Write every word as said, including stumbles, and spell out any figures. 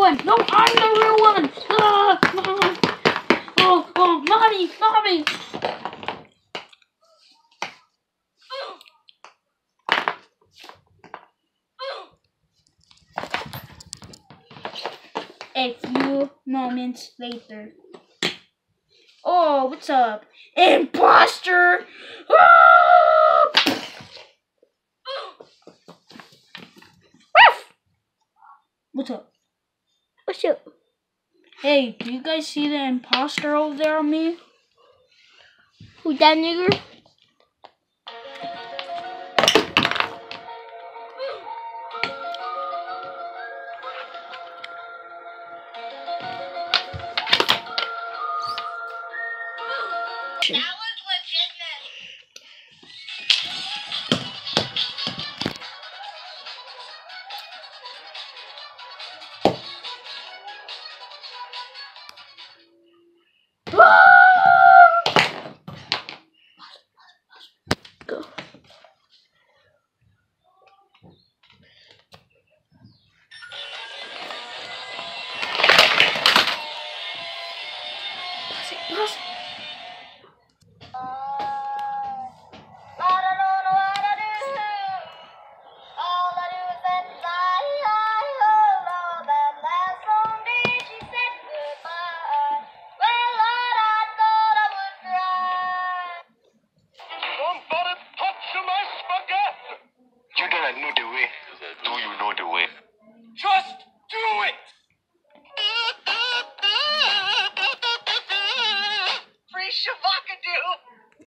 one. No, I'm the real one. Ah, ah. Oh, oh, mommy, mommy. A few moments later. Oh, what's up? Imposter! Ah! What's up? What's up? Hey, do you guys see the imposter over there on me? Who's that nigger?